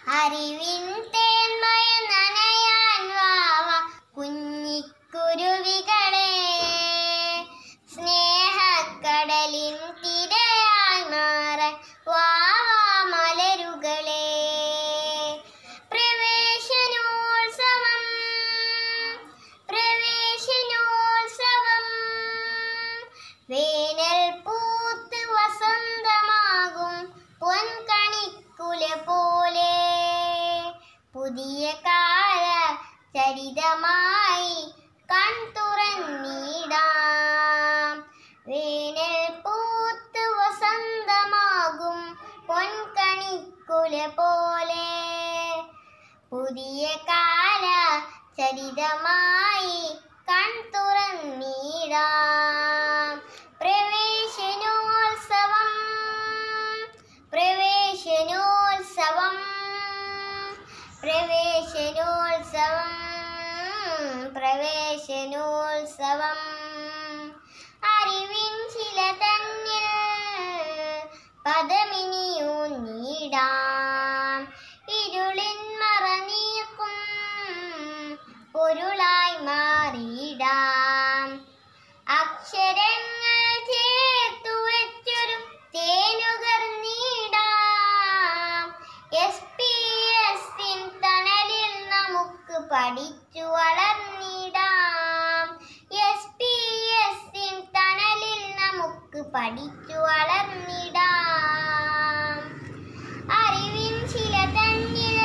അറിവിൻ തേന്മയ നനയാൻ വാവ കുഞ്ഞിക്കുരുവികളെ, സ്നേഹക്കടലിൻ തിരയായി മാറാൻ വാവ മലരുകളെ. പ്രവേശനോത്സവം പ്രവേശനോത്സവം, വേനൽ പൂത്ത് വസന്തമാകും പൊൻകണിക്കുല പോലെ, പുതിയ കാല ചരിതമായി കൺതുറന്നിടാം. വേനൽ പൂത്ത് വസന്തമാകും പൊൻകണിക്കുല പോലെ, പുതിയ കാല ചരിതമായി കൺതുറന്നിടാം. പ്രവേശനോത്സവം പ്രവേശനോത്സവം പ്രവേശനോത്സവം പ്രവേശനോത്സവം, അറിവിൻ ശില തന്നിൽ പദമിനിയൂന്നിടാം. ഇരുളിൻ മറ നീക്കും പൊരുളായി മാറിയിടാം. അക്ഷരങ്ങൾ ചേർത്തു വെച്ചൊരു തേനുകർന്നിടാം. SPS തണലിൽ നമുക്ക് പഠിച്ചു വളർന്നിടാം. SPS തണലിൽ നമുക്ക് പഠിച്ചു വളർന്നിടാം. അറിവിൻ ശില തന്നിൽ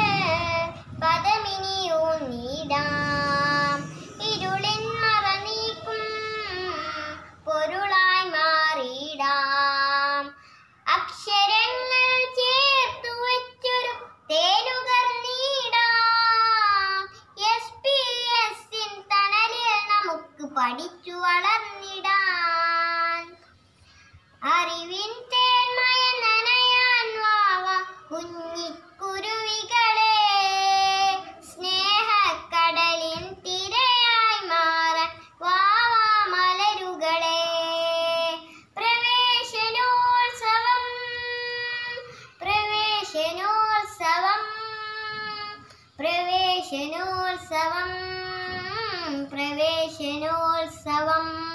പദമിനിയൂന്നിടാം. ഇരുളിൻ മറ നീക്കും പൊരുളായി മാറിയിടാം. അക്ഷരങ്ങൾ ചേർത്തു വെച്ചൊരു തേനുകർന്നിടാം. SPS തണലിൽ നമുക്ക് പഠിച്ചു വളർന്നിടാൻ. അറിവിൻ തേന്മയ നനയാൻ വാവ കുഞ്ഞിക്കുരുവികളെ, സ്നേഹക്കടലിൻ തിരയായി മാറാൻ വാവ മലരുകളെ. പ്രവേശനോത്സവം പ്രവേശനോത്സവം പ്രവേശനോത്സവം പ്രവേശനോത്സവം.